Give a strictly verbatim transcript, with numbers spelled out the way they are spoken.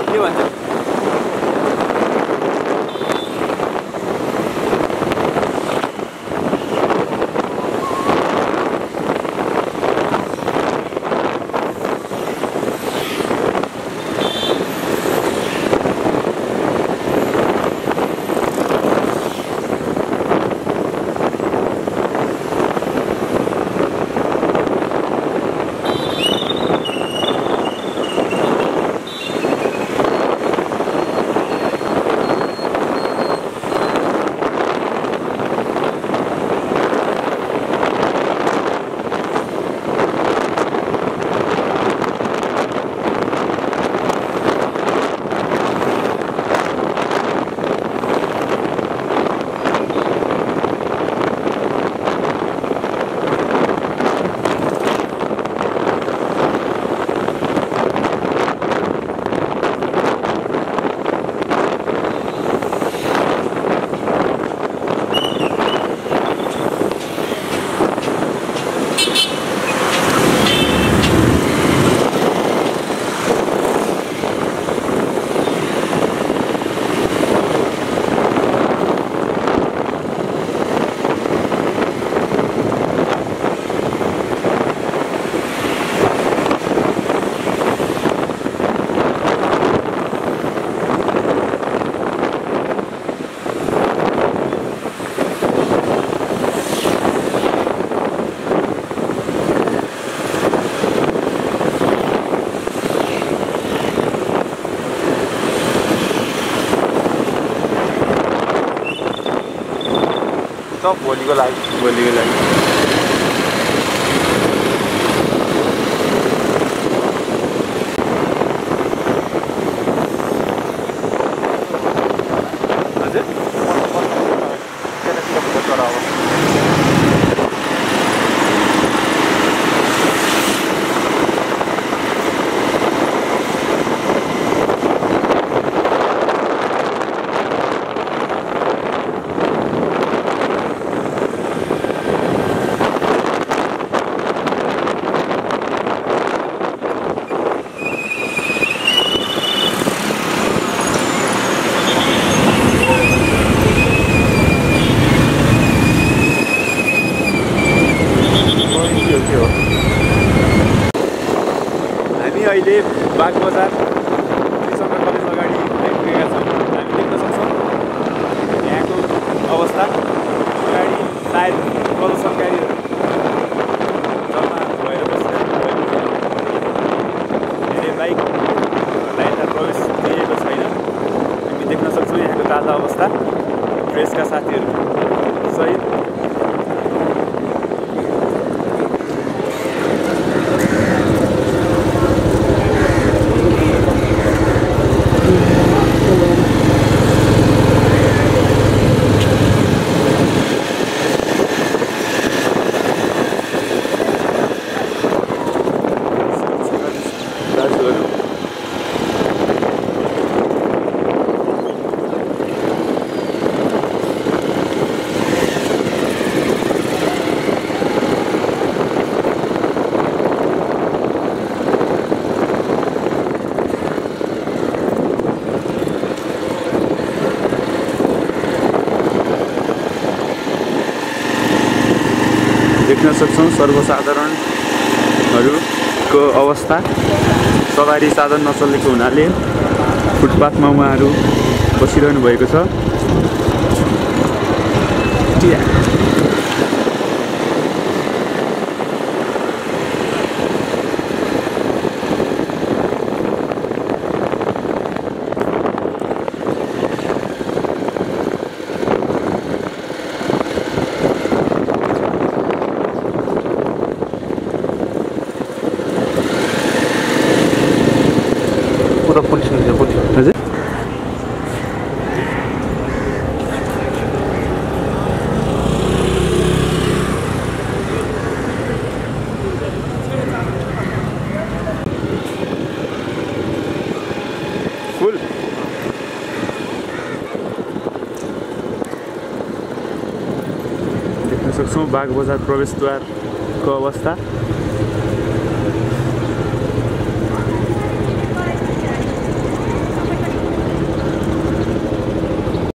के भन्छ सब भोलिको लागि भोलिको लागि अहिले बाग बजार त्रिशङ्कर कलेज अगाडि आइपुगेका छौँ। हामी देख्न सक्छौँ यहाँको अवस्था। अगाडि सायद प्रदर्शनकारीहरू जम्मा भएर बसिरहेको धेरै बाइकलाई यता प्रवेश दिएको छैन। हामी देख्न सक्छौँ यहाँको ताजा अवस्था प्रेसका साथीहरू सहित। देख्न सक्छौँ सर्वसाधारणहरूको अवस्था। सवारी साधन नचलेको हुनाले फुटपाथमा उहाँहरू बसिरहनु भएको छ। पूरा पुलिस हजुर फुल देख्न सक्छौँ बाग बजार प्रवेशद्वारको अवस्था।